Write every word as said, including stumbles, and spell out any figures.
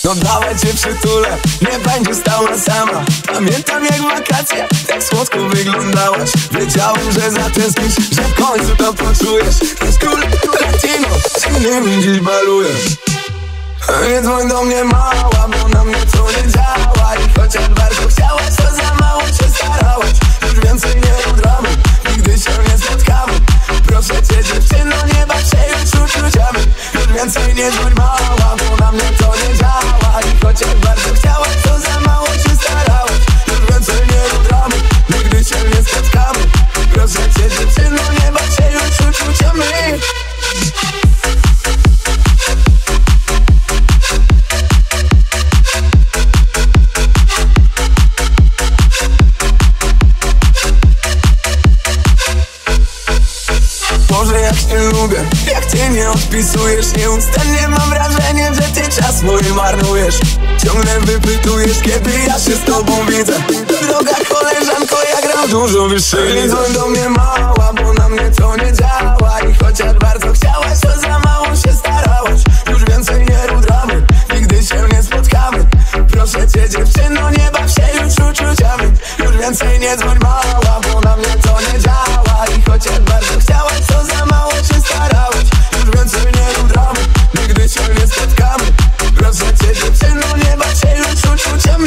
No dawaj cię przytulę, nie będziesz stała sama. Pamiętam jak wakacje, tak słodko wyglądałaś. Wiedziałem, że zatęsknisz, że w końcu to poczujesz. Ten skór latino, ciemnymi dziś balujesz. Nie dzwoń do mnie mała, bo na mnie to nie działa. I chociaż bardzo chciałaś, to za mało się starałaś. Już więcej nie rób dramy, nigdy się nie spotkamy. Proszę cię dziewczyno, nie baw się już uczuciami. Już więcej nie dzwoń mała, bo na mnie to nie działa. I chociaż bardzo chciałaś, to za mało się starałaś. Już więcej nie rób dramy, nigdy się nie spotkamy. Proszę cię dziewczyno, nie baw się już uczuciami. Boże, jak cię lubię, jak ty nie odpisujesz. Nieustannie mam wrażenie, że ty czas mój marnujesz. Ciągle wypytujesz, kiedy ja się z tobą widzę. Droga koleżanko, ja gram dużo wyższej. Nie dzwoń do mnie mała, bo na mnie to nie działa. I chociaż bardzo chciałaś, to za mało się starałaś. Już więcej nie rób dramy, nigdy się nie spotkamy. Proszę cię dziewczyno, nie baw się już uczuciami. Już więcej nie dzwoń mała, bo na mnie to nie działa. I chociaż bardzo chciałaś, to za mało się starałaś. Już więcej nie rób dramy, nigdy się nie spotkamy. Proszę cię dziewczyno, nie baw się już uczuciami.